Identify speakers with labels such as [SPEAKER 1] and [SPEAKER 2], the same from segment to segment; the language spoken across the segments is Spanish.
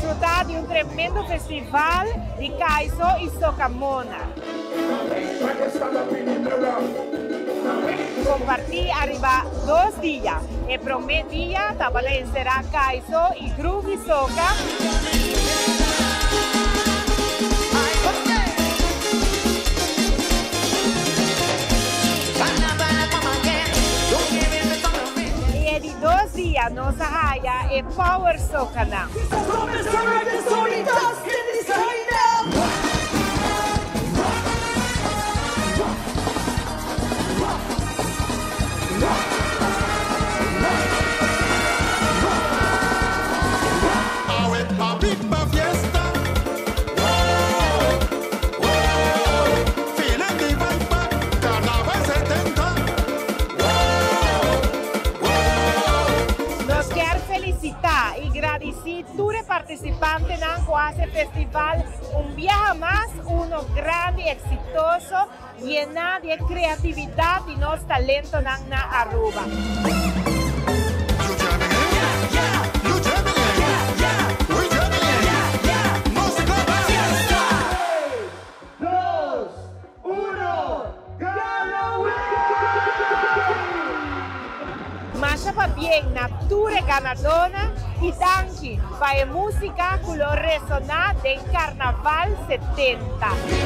[SPEAKER 1] disfrutar de un tremendo festival de Kaiso y Socamona. Compartí arriba 2 días. El primer día también será Kaiso y Groovy Soca. Y de 2 días nos haya el Power Soca. Y agradecer a todos los participantes en este festival. Un viaje más, uno grande, exitoso, lleno de creatividad y nuestro talento en Aruba. Masha pa bien, natura ganadora y danki para música color resonar del Carnaval 70.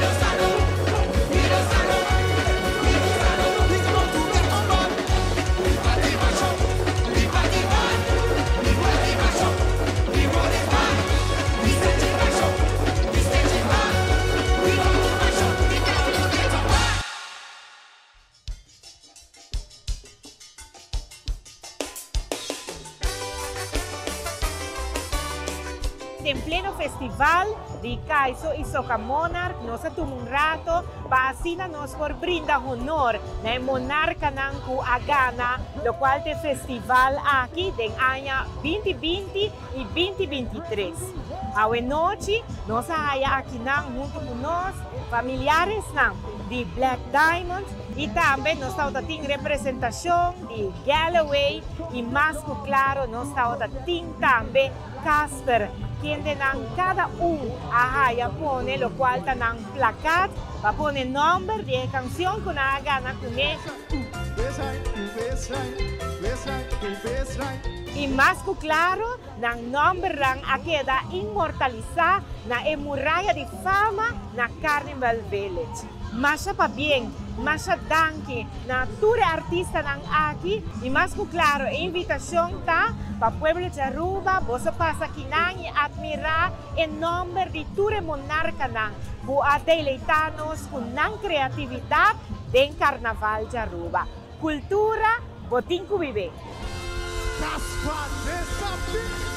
[SPEAKER 1] En pleno festival de Kaiso y Socamona, nos tomamos un rato para así nos brinda honor al monarca Nanku Agana, lo cual es festival aquí del año 2020 y 2023. Hoy noche nos haya aquí junto con nosotros familiares de Black Diamond y también nos está en representación de Galloway y más claro nos está también Casper, quien cada uno a pone lo cual está en placat, va a poner nombre de canción con la gana con él. Y más claro, el nombre a queda inmortalizado en la muralla de fama na Carnival Village. Masha pa bien, masha danke, na ture artista nang aquí y más claro, invitación ta pa pueblo de Aruba, vos pasa aquí y admirar el nombre de ture monarca nang, bu a deleitarnos con nan creatividad del Carnaval de Aruba. Cultura, botín vive.